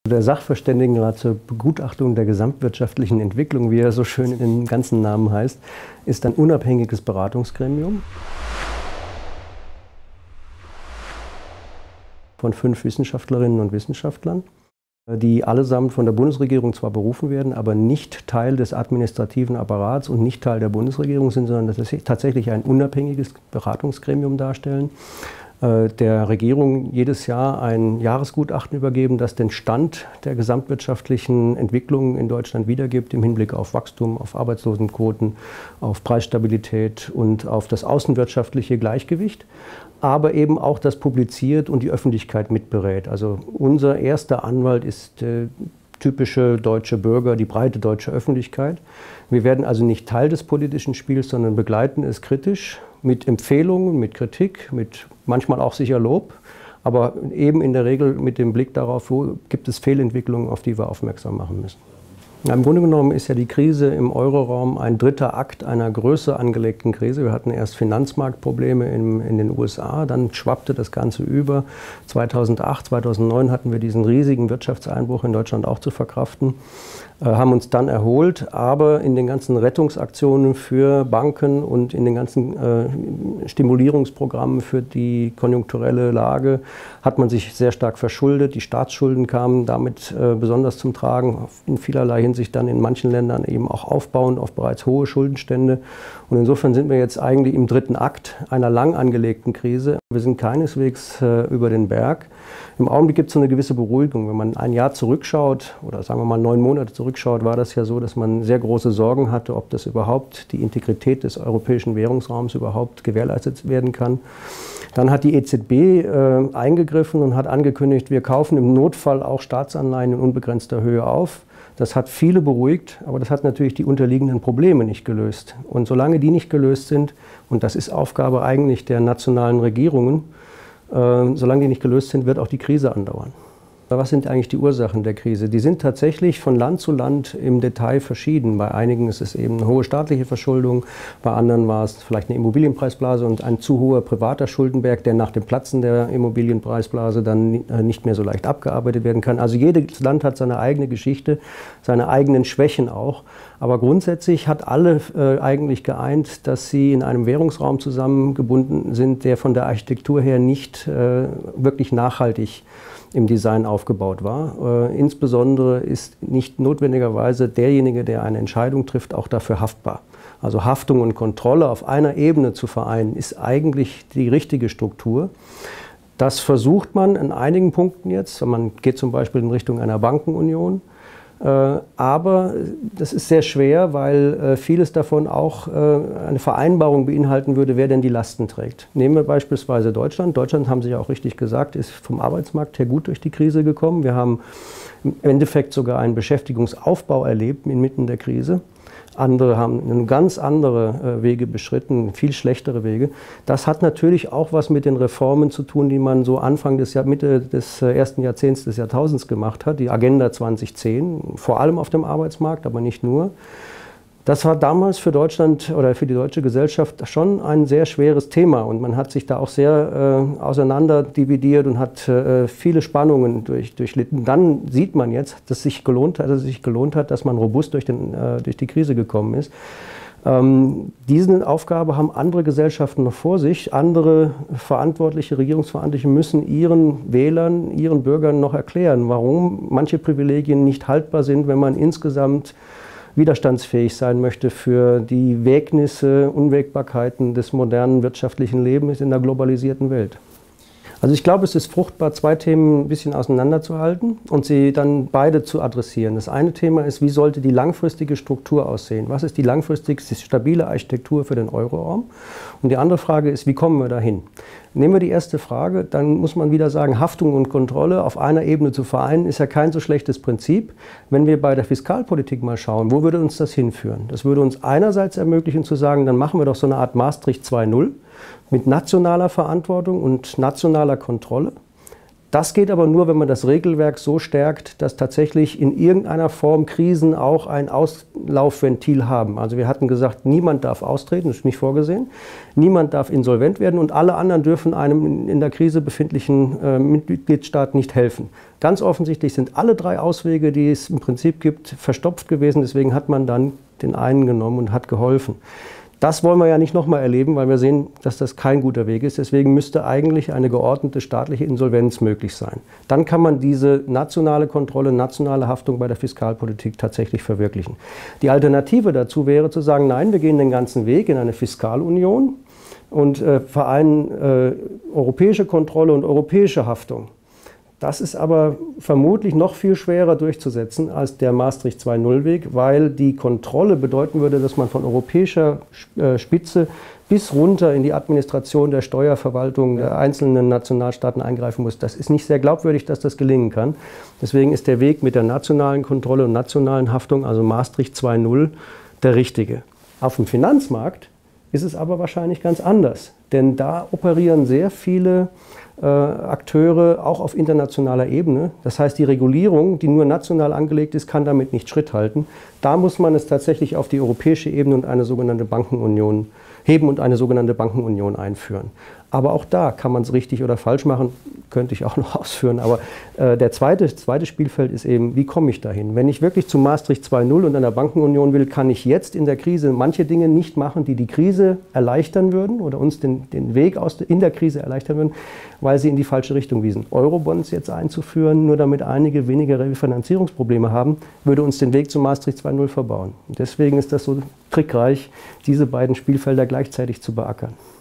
Der Sachverständigenrat zur Begutachtung der gesamtwirtschaftlichen Entwicklung, wie er so schön in dem ganzen Namen heißt, ist ein unabhängiges Beratungsgremium von 5 Wissenschaftlerinnen und Wissenschaftlern, die allesamt von der Bundesregierung zwar berufen werden, aber nicht Teil des administrativen Apparats und nicht Teil der Bundesregierung sind, sondern dass sie tatsächlich ein unabhängiges Beratungsgremium darstellen, der Regierung jedes Jahr ein Jahresgutachten übergeben, das den Stand der gesamtwirtschaftlichen Entwicklung in Deutschland wiedergibt im Hinblick auf Wachstum, auf Arbeitslosenquoten, auf Preisstabilität und auf das außenwirtschaftliche Gleichgewicht, aber eben auch das publiziert und die Öffentlichkeit mitberät. Also unser erster Anwalt ist typische deutsche Bürger, die breite deutsche Öffentlichkeit. Wir werden also nicht Teil des politischen Spiels, sondern begleiten es kritisch mit Empfehlungen, mit Kritik, mit manchmal auch sicher Lob, aber eben in der Regel mit dem Blick darauf, wo gibt es Fehlentwicklungen, auf die wir aufmerksam machen müssen. Im Grunde genommen ist ja die Krise im Euroraum ein dritter Akt einer größer angelegten Krise. Wir hatten erst Finanzmarktprobleme in den USA, dann schwappte das Ganze über. 2008, 2009 hatten wir diesen riesigen Wirtschaftseinbruch in Deutschland auch zu verkraften, haben uns dann erholt, aber in den ganzen Rettungsaktionen für Banken und in den ganzen Stimulierungsprogrammen für die konjunkturelle Lage hat man sich sehr stark verschuldet. Die Staatsschulden kamen damit besonders zum Tragen, in vielerlei Hinsicht dann in manchen Ländern eben auch aufbauend auf bereits hohe Schuldenstände. Und insofern sind wir jetzt eigentlich im dritten Akt einer lang angelegten Krise. Wir sind keineswegs über den Berg. Im Augenblick gibt es so eine gewisse Beruhigung. Wenn man ein Jahr zurückschaut oder sagen wir mal 9 Monate zurückschaut, war das ja so, dass man sehr große Sorgen hatte, ob das überhaupt die Integrität des europäischen Währungsraums überhaupt gewährleistet werden kann. Dann hat die EZB eingegriffen und hat angekündigt, wir kaufen im Notfall auch Staatsanleihen in unbegrenzter Höhe auf. Das hat viele beruhigt, aber das hat natürlich die unterliegenden Probleme nicht gelöst. Und solange die nicht gelöst sind, und das ist Aufgabe eigentlich der nationalen Regierungen, solange die nicht gelöst sind, wird auch die Krise andauern. Was sind eigentlich die Ursachen der Krise? Die sind tatsächlich von Land zu Land im Detail verschieden. Bei einigen ist es eben eine hohe staatliche Verschuldung, bei anderen war es vielleicht eine Immobilienpreisblase und ein zu hoher privater Schuldenberg, der nach dem Platzen der Immobilienpreisblase dann nicht mehr so leicht abgearbeitet werden kann. Also jedes Land hat seine eigene Geschichte, seine eigenen Schwächen auch. Aber grundsätzlich hat alle eigentlich geeint, dass sie in einem Währungsraum zusammengebunden sind, der von der Architektur her nicht wirklich nachhaltig im Design aufgebaut war. Insbesondere ist nicht notwendigerweise derjenige, der eine Entscheidung trifft, auch dafür haftbar. Also Haftung und Kontrolle auf einer Ebene zu vereinen, ist eigentlich die richtige Struktur. Das versucht man in einigen Punkten jetzt. Man geht zum Beispiel in Richtung einer Bankenunion. Aber das ist sehr schwer, weil vieles davon auch eine Vereinbarung beinhalten würde, wer denn die Lasten trägt. Nehmen wir beispielsweise Deutschland. Deutschland, haben Sie ja auch richtig gesagt, ist vom Arbeitsmarkt her gut durch die Krise gekommen. Wir haben im Endeffekt sogar einen Beschäftigungsaufbau erlebt inmitten der Krise. Andere haben ganz andere Wege beschritten, viel schlechtere Wege. Das hat natürlich auch was mit den Reformen zu tun, die man so Mitte des ersten Jahrzehnts des Jahrtausends gemacht hat. Die Agenda 2010, vor allem auf dem Arbeitsmarkt, aber nicht nur. Das war damals für Deutschland oder für die deutsche Gesellschaft schon ein sehr schweres Thema und man hat sich da auch sehr auseinanderdividiert und hat viele Spannungen durchlitten. Dann sieht man jetzt, dass es sich gelohnt hat, dass man robust durch die Krise gekommen ist. Diese Aufgabe haben andere Gesellschaften noch vor sich. Andere Regierungsverantwortliche müssen ihren Wählern, ihren Bürgern noch erklären, warum manche Privilegien nicht haltbar sind, wenn man insgesamt widerstandsfähig sein möchte für die Wägnisse, Unwägbarkeiten des modernen wirtschaftlichen Lebens in der globalisierten Welt. Also ich glaube, es ist fruchtbar, 2 Themen ein bisschen auseinanderzuhalten und sie dann beide zu adressieren. Das eine Thema ist, wie sollte die langfristige Struktur aussehen? Was ist die langfristig stabile Architektur für den Euroraum? Und die andere Frage ist, wie kommen wir dahin? Nehmen wir die erste Frage, dann muss man wieder sagen, Haftung und Kontrolle auf einer Ebene zu vereinen, ist ja kein so schlechtes Prinzip. Wenn wir bei der Fiskalpolitik mal schauen, wo würde uns das hinführen? Das würde uns einerseits ermöglichen zu sagen, dann machen wir doch so eine Art Maastricht 2.0 mit nationaler Verantwortung und nationaler Kontrolle. Das geht aber nur, wenn man das Regelwerk so stärkt, dass tatsächlich in irgendeiner Form Krisen auch ein Auslaufventil haben. Also wir hatten gesagt, niemand darf austreten, das ist nicht vorgesehen. Niemand darf insolvent werden und alle anderen dürfen einem in der Krise befindlichen Mitgliedstaat nicht helfen. Ganz offensichtlich sind alle 3 Auswege, die es im Prinzip gibt, verstopft gewesen. Deswegen hat man dann den einen genommen und hat geholfen. Das wollen wir ja nicht nochmal erleben, weil wir sehen, dass das kein guter Weg ist. Deswegen müsste eigentlich eine geordnete staatliche Insolvenz möglich sein. Dann kann man diese nationale Kontrolle, nationale Haftung bei der Fiskalpolitik tatsächlich verwirklichen. Die Alternative dazu wäre zu sagen, nein, wir gehen den ganzen Weg in eine Fiskalunion und vereinen europäische Kontrolle und europäische Haftung. Das ist aber vermutlich noch viel schwerer durchzusetzen als der Maastricht 2.0-Weg, weil die Kontrolle bedeuten würde, dass man von europäischer Spitze bis runter in die Administration der Steuerverwaltung der einzelnen Nationalstaaten eingreifen muss. Das ist nicht sehr glaubwürdig, dass das gelingen kann. Deswegen ist der Weg mit der nationalen Kontrolle und nationalen Haftung, also Maastricht 2.0, der richtige. Auf dem Finanzmarkt ist es aber wahrscheinlich ganz anders, denn da operieren sehr viele Akteure auch auf internationaler Ebene. Das heißt, die Regulierung, die nur national angelegt ist, kann damit nicht Schritt halten. Da muss man es tatsächlich auf die europäische Ebene und eine sogenannte Bankenunion heben und eine sogenannte Bankenunion einführen. Aber auch da kann man es richtig oder falsch machen, könnte ich auch noch ausführen. Aber der zweite Spielfeld ist eben, wie komme ich dahin? Wenn ich wirklich zu Maastricht 2.0 und einer Bankenunion will, kann ich jetzt in der Krise manche Dinge nicht machen, die die Krise erleichtern würden oder uns den Weg in der Krise erleichtern würden, weil sie in die falsche Richtung wiesen. Eurobonds jetzt einzuführen, nur damit einige weniger Refinanzierungsprobleme haben, würde uns den Weg zu Maastricht 2.0 verbauen. Und deswegen ist das so trickreich, diese beiden Spielfelder gleichzeitig zu beackern.